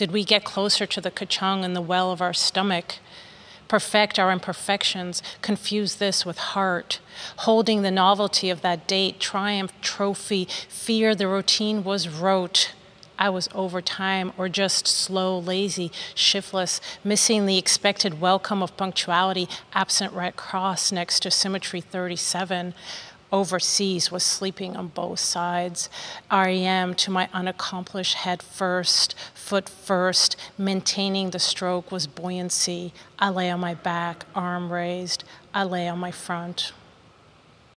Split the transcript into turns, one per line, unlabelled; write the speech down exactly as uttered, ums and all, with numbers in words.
Did we get closer to the ka-chung in the well of our stomach? Perfect our imperfections, confuse this with heart. Holding the novelty of that date, triumph, trophy, fear the routine was rote. I was overtime or just slow, lazy, shiftless, missing the expected welcome of punctuality, absent Red Cross next to Symmetry thirty-seven. Overseas was sleeping on both sides. R E M to my unaccomplished head first, foot first, maintaining the stroke was buoyancy. I lay on my back, arm raised. I lay on my front.